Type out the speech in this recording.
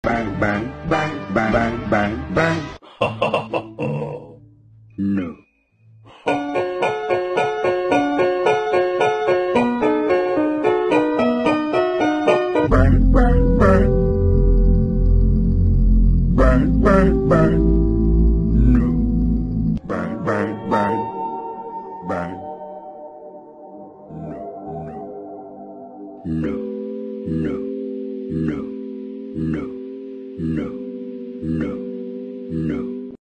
bang bang bang bang bang bang bang. No. Bang bang bang bang bang bang. No. Bang bang bang bang. No no no no.